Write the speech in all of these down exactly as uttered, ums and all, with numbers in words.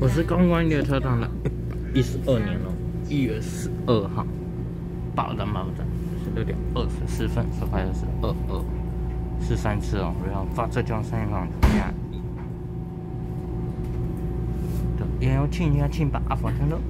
我是公关列车长的，一十二年了，一月十二号，爆弹爆炸，十六点二十四分，收拍的是二二四三次哦，然后发浙江三方加一，对，也要庆一下庆八发生了。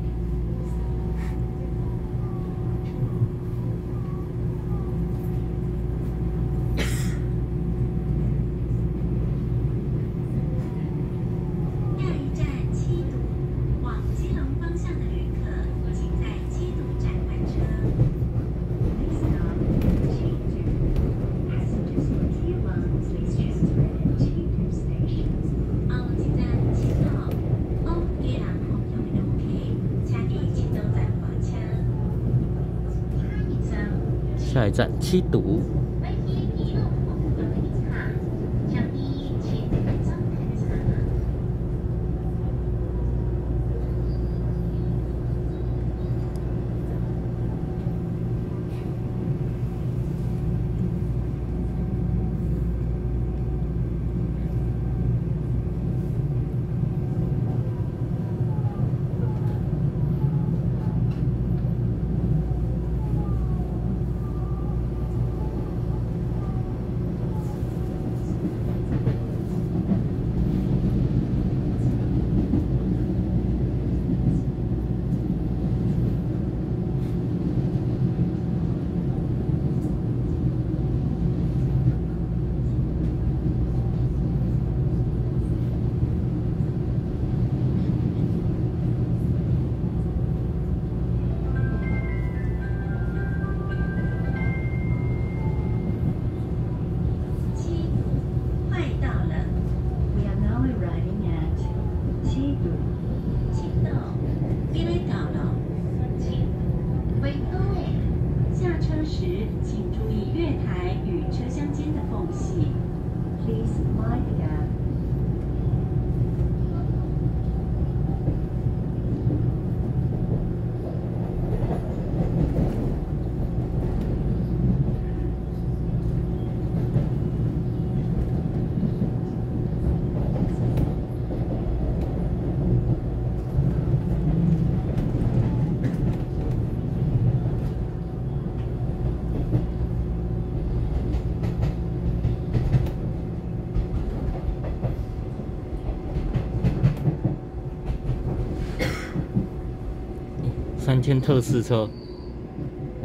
下一站七堵。 请注意月台与车厢间的缝隙。Please mind the gap. 三千特试车，嗯，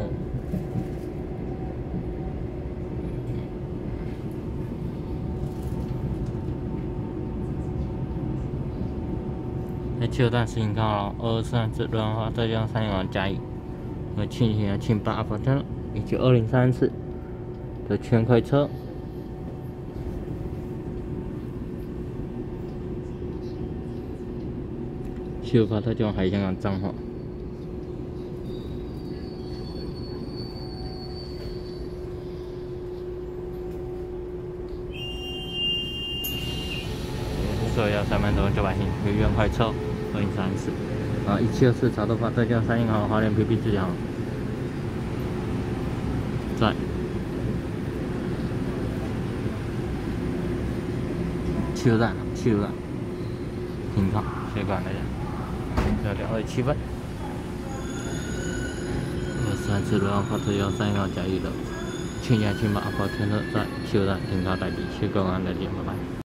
那七站时间到了，二三次轮花浙江三阳加一，我庆幸啊庆八发生了，以及二零三次的全快车。 秀发特叫海香港脏话。所以要三分钟就完成，有远快车二零三四啊，一七二四潮头发特叫三银行华联 P P 自强，在七六站，七六站停靠，谢谢各位大家。 要两二七分，二三次轮发特幺三幺加一的，庆阳庆八发天特在七六站停靠待机，谢谢各位大家，拜拜。